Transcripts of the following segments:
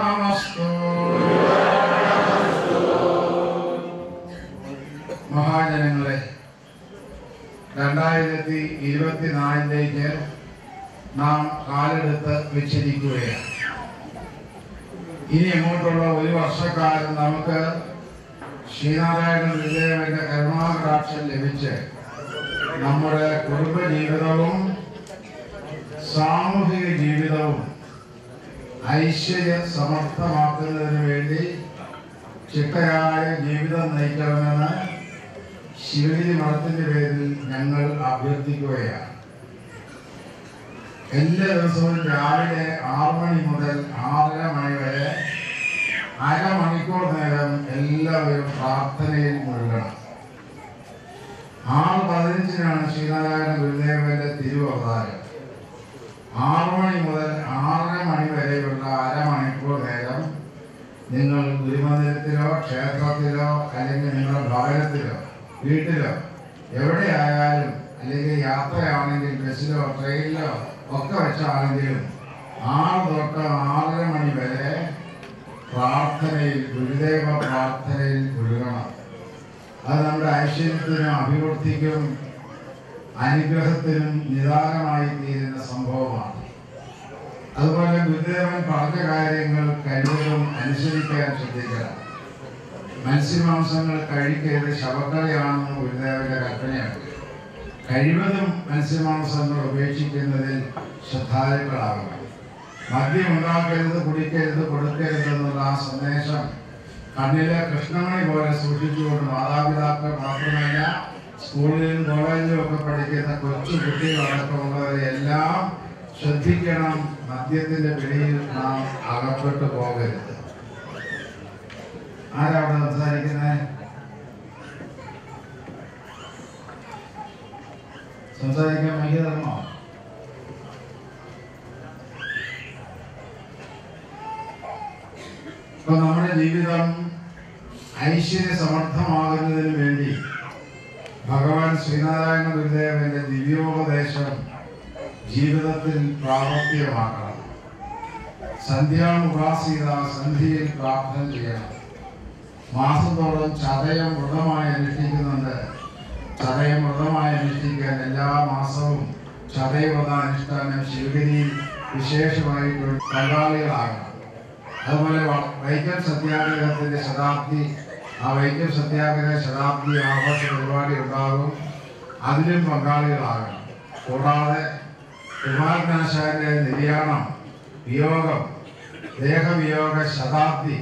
മഹാജനങ്ങളെ, 2024 നാം കാലെടുത്ത് വെച്ചിരിക്കുകയാണ്. ഇനി അങ്ങോട്ടുള്ള ഒരു വർഷക്കാലം നമുക്ക് ശ്രീനാരായണ ഗുരുദേവന്റെ കരുണാകടാക്ഷം ലഭിച്ച് നമ്മുടെ കുടുംബജീവിതവും സാമൂഹിക ജീവിതവും ഐശ്വര്യ സമർത്ഥമാക്കുന്നതിന് വേണ്ടി ചിട്ടയായ ജീവിതം നയിക്കണമെന്ന് ശിവഗിരി മഠത്തിന്റെ പേരിൽ ഞങ്ങൾ അഭ്യർത്ഥിക്കുകയാണ്. എല്ലാ ദിവസവും രാവിലെ 6 മണി മുതൽ 6:30 മണി വരെ അരമണിക്കൂർ നേരം എല്ലാവരും പ്രാർത്ഥനയിൽ മുഴുകണം. 6:15 ശ്രീനാരായണ ഗുരുദേവന്റെ തിരുവവതാരം. 6 മണി മുതൽ 6:30 മണി വരെയുള്ള അരമണിക്കൂർ നേരം നിങ്ങൾ ഗുരുമന്ദിരത്തിലോ ക്ഷേത്രത്തിലോ അല്ലെങ്കിൽ നിങ്ങളുടെ ഭവനത്തിലോ വീട്ടിലോ എവിടെയായാലും അല്ലെങ്കിൽ യാത്രയാണെങ്കിൽ ബസ്സിലോ ട്രെയിനിലോ ഒക്കെ വെച്ചാണെങ്കിലും 6 തൊട്ട് 6:30 മണി വരെ പ്രാർത്ഥനയിൽ, ഗുരുദേവ പ്രാർത്ഥനയിൽ മുഴുകണം. അത് നമ്മുടെ ഐശ്വര്യത്തിനും അഭിവൃദ്ധിക്കും അനുഗ്രഹത്തിനും നിദാനമായി തീരുന്ന സംഭവമാണ്. അതുപോലെ ഗുരുദേവൻ പറഞ്ഞ കാര്യങ്ങൾ കഴിവതും അനുസരിക്കാൻ ശ്രദ്ധിക്കണം. മത്സ്യമാംസങ്ങൾ കഴിക്കരുത്, ശവക്കറിയാണെന്ന് ഗുരുദേവന്റെ കൽപ്പനയാണ്. കഴിവതും മത്സ്യമാംസങ്ങൾ ഉപേക്ഷിക്കുന്നതിൽ ശ്രദ്ധാലുക്കളാകണം. മദ്യം ഉണ്ടാക്കരുത്, കുടിക്കരുത്, കൊടുക്കരുത് എന്നുള്ള ആ സന്ദേശം കണ്ണിലെ കൃഷ്ണമണി പോലെ സൂക്ഷിച്ചുകൊണ്ട് മാതാപിതാക്കൾ മാത്രമല്ല, സ്കൂളിലും കോളേജിലും ഒക്കെ പഠിക്കുന്ന കൊച്ചു കുട്ടികളടക്കമുള്ളവരെല്ലാം ശ്രദ്ധിക്കണം. മദ്യത്തിന്റെ പിടിയിൽ നാം അകപ്പെട്ടു പോകരുത്. ആരാ അവിടെ സംസാരിക്കുന്നത്? സംസാരിക്കാൻ വൈകി തരണോ? ഇപ്പൊ നമ്മുടെ ജീവിതം ഐശ്വര്യ സമർത്ഥമാകുന്നതിന് വേണ്ടി ഭഗവാൻ ശ്രീനാരായണ ഗുരുദേവന്റെ ദിവ്യോപദേശം ജീവിതത്തിൽ പ്രാവർത്തികമാക്കണം. സന്ധ്യാമുപാസീത, സന്ധ്യയിൽ പ്രാർത്ഥന ചെയ്യണം. മാസത്തോളം ചതയം വ്രതമായി അനുഷ്ഠിക്കുന്നുണ്ട്. ചതയം വ്രതമായി അനുഷ്ഠിക്കാൻ എല്ലാ മാസവും ചതയവ്രത അനുഷ്ഠാനം ശിവഗിരിയിൽ വിശേഷമായിട്ട് പങ്കാളികളാകണം. അതുപോലെ വൈക്കം സത്യാഗ്രഹത്തിന്റെ ശതാബ്ദി, ആ വൈക്കം സത്യാഗ്രഹ ശതാബ്ദി ആഘോഷ പരിപാടി ഉണ്ടാകും. അതിലും പങ്കാളികളാകണം. കൂടാതെ കുമാരനാശാന്റെ നിര്യാണം, വിയോഗം, ദേഹവിയോഗ ശതാബ്ദി,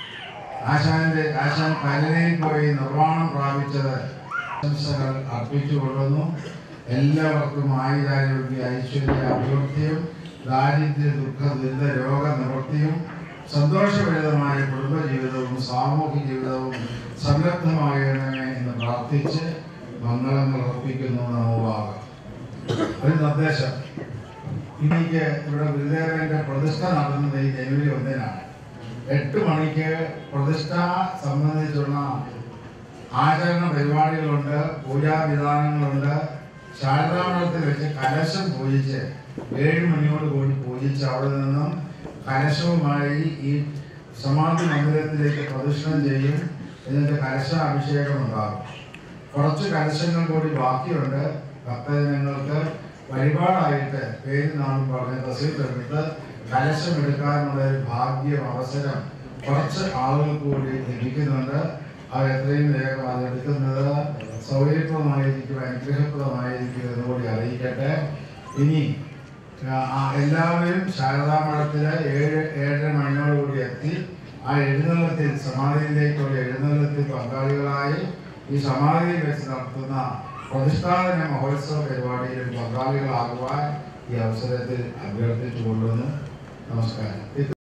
ആശാൻ പലനയിൽ പോയി നിർവ്വാണം പ്രാപിച്ചത് ആശംസകൾ അർപ്പിച്ചുകൊള്ളുന്നു. എല്ലാവർക്കും ആയുരാരോഗ്യ ഐശ്വര്യ അഭിവൃദ്ധിയും ദാരിദ്ര്യ ദുഃഖ ദുരിത രോഗ നിവൃത്തിയും സന്തോഷഭരിതമായ കുടുംബജീവിതവും സാമൂഹിക ജീവിതവും സംരബ്ധമാകണമേ എന്ന് പ്രാർത്ഥിച്ച് മംഗളങ്ങൾ അർപ്പിക്കുന്നു. നമോഭാഗം. ഒരു നിർദ്ദേശം, എനിക്ക് ഇവിടെ ഗുരുദേവന്റെ പ്രതിഷ്ഠ നടന്നത് ഈ ജനുവരി 1-നാണ്. 8 മണിക്ക് പ്രതിഷ്ഠ സംബന്ധിച്ചുള്ള ആചരണ പരിപാടികളുണ്ട്, പൂജാവിധാനങ്ങളുണ്ട്. ശാരദാമഠത്തിൽ വെച്ച് കലശം പൂജിച്ച് 7 മണിയോട് കൂടി പൂജിച്ച് അവിടെ നിന്നും കലശവുമായി ഈ സമാധി മന്ദിരത്തിലേക്ക് പ്രദക്ഷിണം ചെയ്യും. എന്നിട്ട് കലശാഭിഷേകം ഉണ്ടാകും. കുറച്ച് കലശങ്ങൾ കൂടി ബാക്കിയുണ്ട്. ഭക്തജനങ്ങൾക്ക് വഴിപാടായിട്ട് പേര് നാളും പറഞ്ഞ് റസീതെടുത്ത് കലശമെടുക്കാനുള്ള ഒരു ഭാഗ്യം, അവസരം കുറച്ച് ആളുകൾക്ക് കൂടി ലഭിക്കുന്നുണ്ട്. അത് എത്രയും വേഗം അതെടുക്കുന്നത് സൗകര്യപ്രദമായിരിക്കും, അനുഗ്രഹപ്രദമായിരിക്കും എന്നുകൂടി അറിയിക്കട്ടെ. ഇനി എല്ലാവരും ശാരദാമഠത്തിൽ 7-7:30 മണിയോടുകൂടി എത്തി ആ എഴുന്നള്ളത്തിൽ, സമാധിയിലേക്കുള്ള എഴുന്നള്ളത്തിൽ പങ്കാളികളായി ഈ സമാധിയിൽ വെച്ച് നടത്തുന്ന പ്രതിഷ്ഠാപന മഹോത്സവ പരിപാടിയിൽ പങ്കാളികളാകുവാൻ ഈ അവസരത്തിൽ അഭ്യർത്ഥിച്ചുകൊള്ളുന്നു. നമസ്കാരം.